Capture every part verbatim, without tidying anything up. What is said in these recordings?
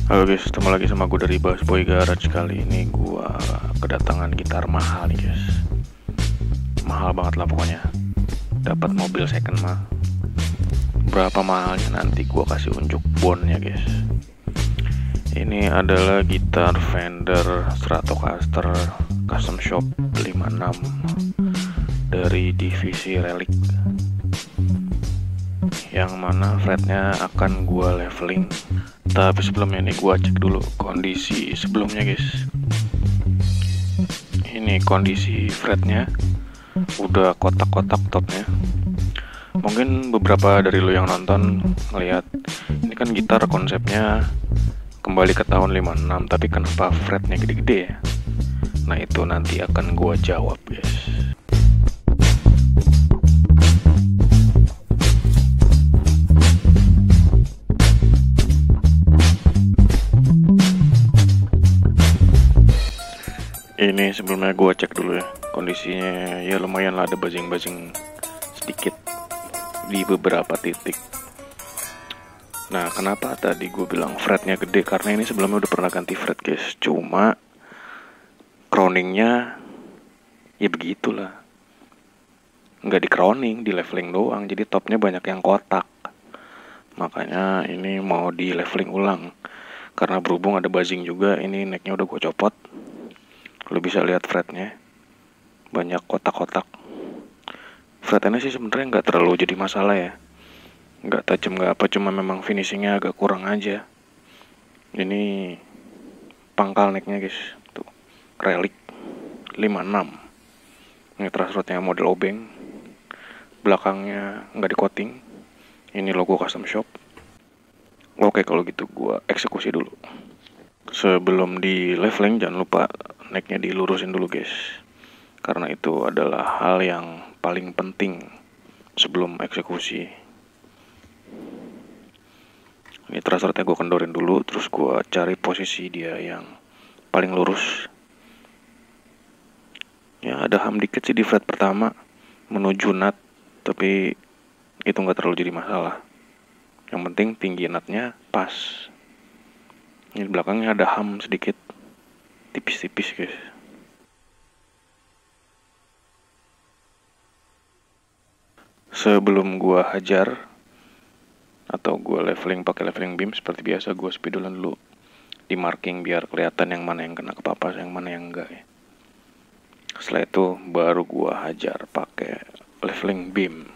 Halo guys, ketemu lagi sama gue dari Bass Boy Garage. Kali ini gue kedatangan gitar mahal nih guys. Mahal banget lah pokoknya. Dapat mobil second mah. Berapa mahalnya nanti gue kasih unjuk bondnya guys. Ini adalah gitar Fender Stratocaster Custom Shop lima enam dari divisi Relic, yang mana fretnya akan gue leveling. Tapi sebelumnya ini gua cek dulu kondisi sebelumnya guys. Ini kondisi fretnya udah kotak-kotak topnya. Mungkin beberapa dari lo yang nonton ngeliat ini kan gitar konsepnya kembali ke tahun lima enam, tapi kenapa fretnya gede-gede ya? Nah itu nanti akan gua jawab guys. Ini sebelumnya gue cek dulu ya kondisinya, ya lumayan lah, ada buzzing-buzzing sedikit di beberapa titik. Nah kenapa tadi gue bilang fretnya gede, karena ini sebelumnya udah pernah ganti fret guys, cuma crowningnya ya begitulah, nggak di crowning, di leveling doang, jadi topnya banyak yang kotak. Makanya ini mau di leveling ulang, karena berhubung ada buzzing juga. Ini necknya udah gue copot. Lo bisa lihat fretnya banyak kotak-kotak. Fretnya sih sebenarnya nggak terlalu jadi masalah ya, nggak tajam nggak apa, cuma memang finishingnya agak kurang aja. Ini pangkal necknya guys, tuh Relic lima enam. Ini truss-rodnya model obeng, belakangnya nggak di coating. Ini logo Custom Shop. Oke kalau gitu gua eksekusi dulu. Sebelum di leveling jangan lupa necknya dilurusin dulu guys, karena itu adalah hal yang paling penting sebelum eksekusi. Ini truss-rodnya gue kendorin dulu, terus gue cari posisi dia yang paling lurus. Ya ada ham dikit sih di fret pertama menuju nut, tapi itu nggak terlalu jadi masalah. Yang penting tinggi nutnya pas. Ini di belakangnya ada ham sedikit, tipis-tipis guys. Sebelum gua hajar atau gua leveling pakai leveling beam seperti biasa, gua speedolan dulu di marking biar kelihatan yang mana yang kena ke papas, yang mana yang enggak ya. Setelah itu baru gua hajar pakai leveling beam.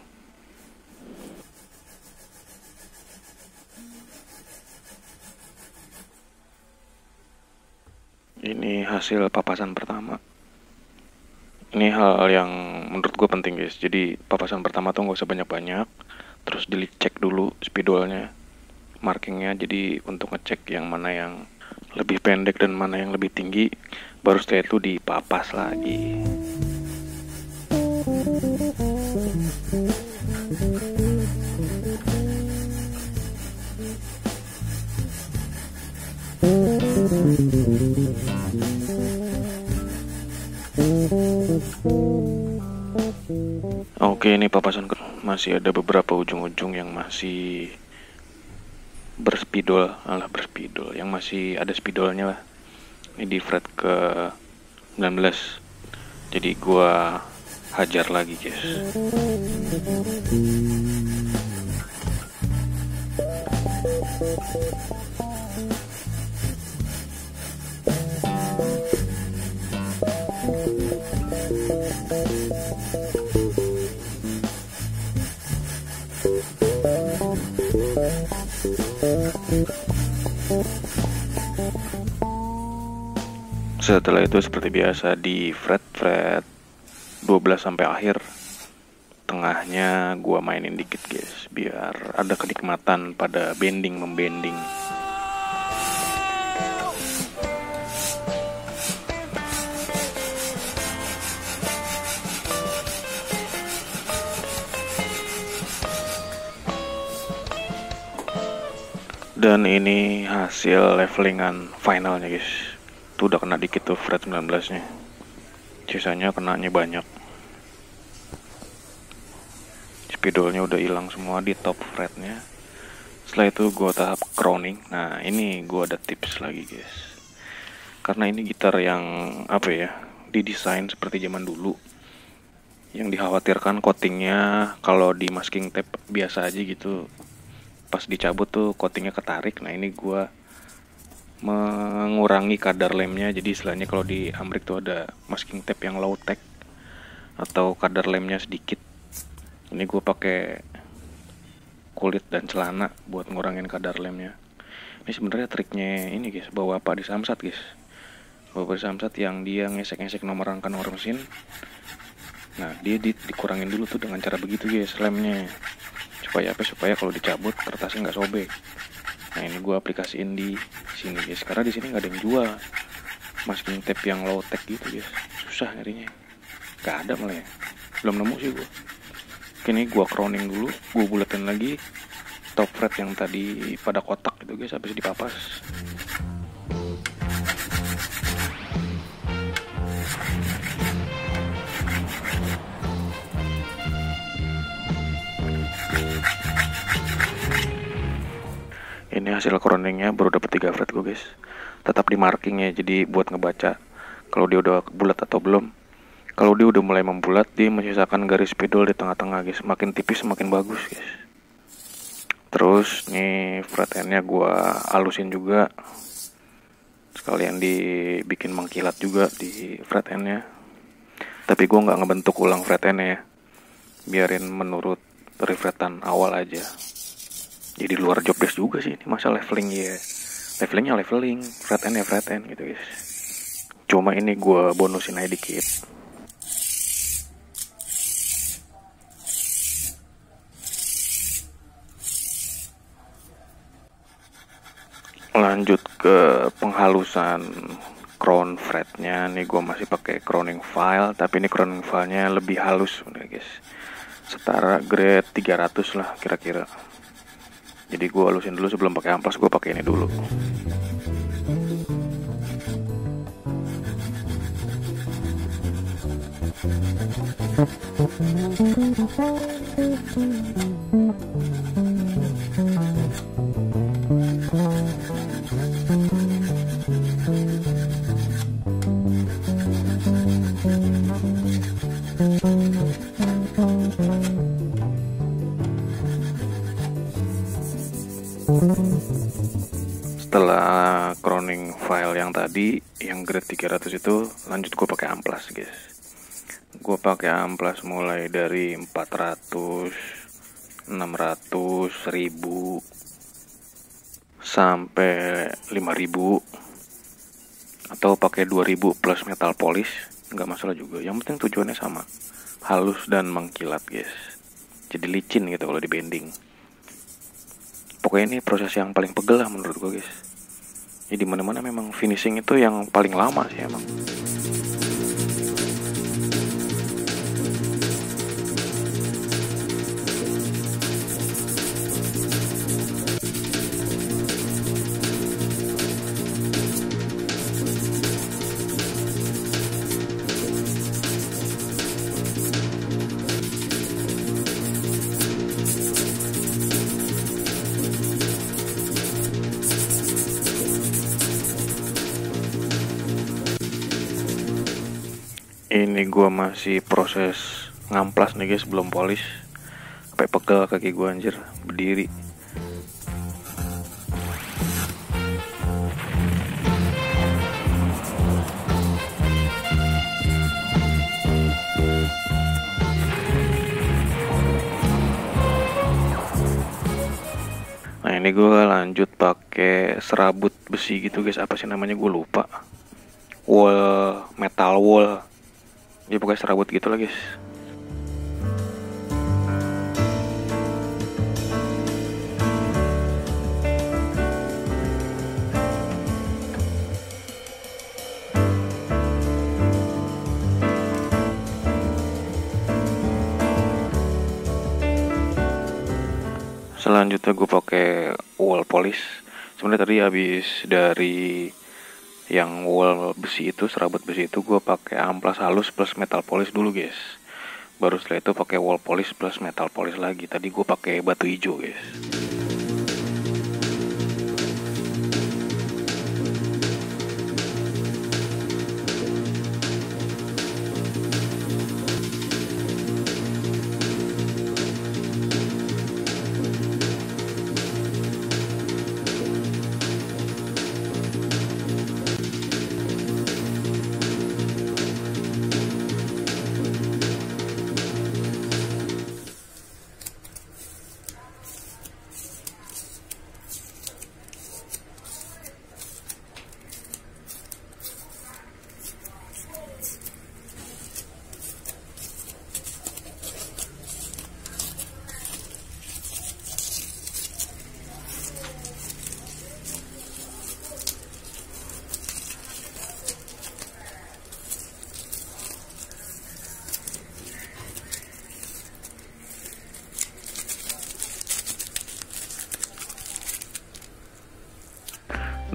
Ini hasil papasan pertama. Ini hal yang menurut gue penting guys. Jadi papasan pertama tuh nggak usah banyak-banyak. Terus dicek dulu spidolnya, markingnya. Jadi untuk ngecek yang mana yang lebih pendek dan mana yang lebih tinggi, baru setelah itu dipapas lagi. Oke, ini papasan masih ada beberapa ujung-ujung yang masih berspidol, alah berspidol, yang masih ada spidolnya lah. Ini di fret ke sembilan belas. Jadi gua hajar lagi guys. Setelah itu seperti biasa di fret-fret dua belas sampai akhir. Tengahnya gua mainin dikit guys, biar ada kenikmatan pada bending membending. Dan ini hasil levelingan finalnya guys. Tuh udah kena dikit tuh fret sembilan belas nya. Sisanya kenanya banyak. Spidolnya udah hilang semua di top fretnya. Setelah itu gue tahap crowning. Nah ini gue ada tips lagi guys, karena ini gitar yang apa ya, didesain seperti zaman dulu, yang dikhawatirkan coatingnya kalau di masking tape biasa aja gitu, pas dicabut tuh coatingnya ketarik. Nah ini gue mengurangi kadar lemnya. Jadi istilahnya kalau di Amrik tuh ada masking tape yang low tech atau kadar lemnya sedikit. Ini gue pakai kulit dan celana buat ngurangin kadar lemnya. Ini sebenarnya triknya ini guys, bawa apa di Samsat guys, bawa di Samsat yang dia ngesek-ngesek nomor rangka nomor mesin. Nah dia di, dikurangin dulu tuh dengan cara begitu guys lemnya, supaya apa, supaya kalau dicabut kertasnya nggak sobek. Nah ini gue aplikasiin di sini guys, karena di sini nggak ada yang jual masking tape yang low tech gitu guys, susah nyarinya, nggak ada malah ya, belum nemu sih gue. Ini gue crowning dulu, gue buletin lagi top fret yang tadi pada kotak itu guys, habis dipapas. Ini hasil crowningnya, baru dapat tiga fret gue guys. Tetap di marking ya, jadi buat ngebaca kalau dia udah bulat atau belum. Kalau dia udah mulai membulat, dia menyisakan garis spidol di tengah-tengah guys. Makin tipis semakin bagus guys. Terus nih fret endnya gue halusin juga, sekalian dibikin mengkilat juga di fret endnya. Tapi gue nggak ngebentuk ulang fret endnya ya, biarin menurut refretan awal aja. Jadi luar job desk juga sih ini, masa leveling ya, levelingnya leveling, fret end ya fret end gitu guys. Cuma ini gue bonusin aja dikit. Lanjut ke penghalusan crown fretnya. Nih gue masih pakai crowning file, tapi ini crowning filenya lebih halus udah guys, setara grade tiga ratus lah kira-kira. Jadi gue halusin dulu sebelum pakai amplas, gue pakai ini dulu. Setelah crowning file yang tadi yang grade tiga ratus itu, lanjut gue pakai amplas guys. Gue pakai amplas mulai dari empat ratus, enam ratus, seribu sampai lima ribu, atau pakai dua ribu plus metal polish, nggak masalah juga. Yang penting tujuannya sama, halus dan mengkilat guys, jadi licin gitu kalau di bending. Pokoknya ini proses yang paling pegel lah menurut gue guys. Jadi mana-mana memang finishing itu yang paling lama sih emang. Ini gue masih proses ngamplas nih guys, belum polish. Sampai pegel kaki gue anjir, berdiri. Nah ini gue lanjut pakai serabut besi gitu guys, apa sih namanya gue lupa. Wall, metal wall. Ya pokoknya serabut gitu lah guys. Selanjutnya gue pakai wall polish. Sebenarnya tadi habis dari yang wall besi itu, serabut besi itu, gue pakai amplas halus plus metal polish dulu guys. Baru setelah itu pakai wall polish plus metal polish lagi. Tadi gue pakai batu hijau guys.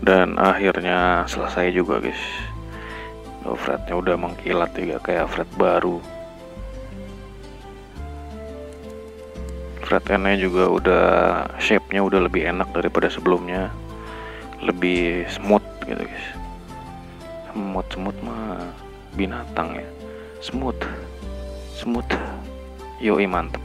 Dan akhirnya selesai juga guys. Oh, fretnya udah mengkilat juga kayak fret baru. Fret N-nya juga udah shape-nya udah lebih enak daripada sebelumnya, lebih smooth gitu guys. Smooth smooth mah binatang ya. Smooth smooth yoi mantep.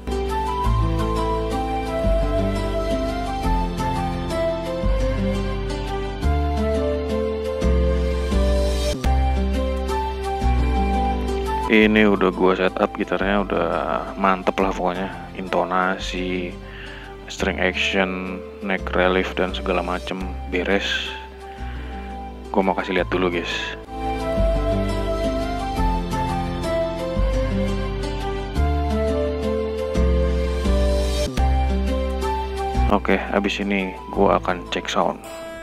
Ini udah gua setup gitarnya, udah mantep lah pokoknya. Intonasi, string action, neck relief dan segala macem beres. Gua mau kasih lihat dulu guys. Oke, habis ini gua akan cek sound.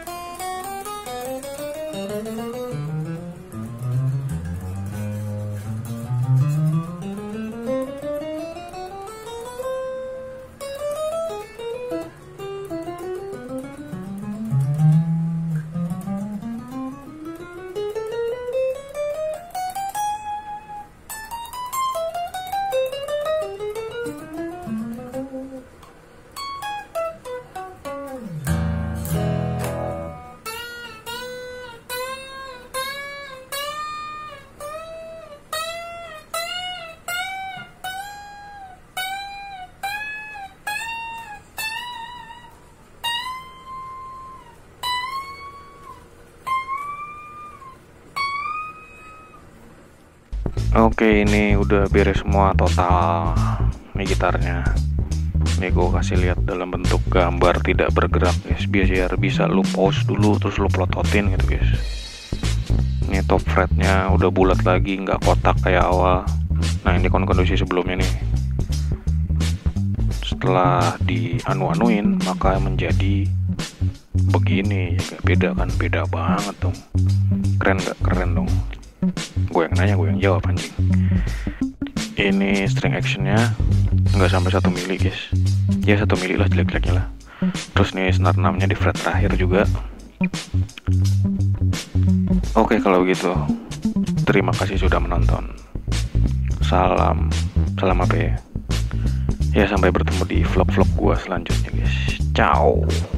Oke, ini udah beres semua total. Ini gitarnya. Ini gue kasih lihat dalam bentuk gambar tidak bergerak guys, biar bisa lu pause dulu terus lu plototin gitu guys. Ini top fretnya udah bulat lagi, nggak kotak kayak awal. Nah ini kondisi sebelumnya nih. Setelah di anu-anuin maka menjadi begini ya, beda kan, beda banget dong. Keren nggak? Keren dong. Gue yang nanya, gue yang jawab anjing. Ini string actionnya nggak sampai satu mili guys, ya satu mili lah jelek-jeleknya lah. Terus nih snare enam nya di fret terakhir juga. Oke kalau gitu, terima kasih sudah menonton. Salam, salam apa ya? Ya sampai bertemu di vlog-vlog gue selanjutnya guys. Ciao.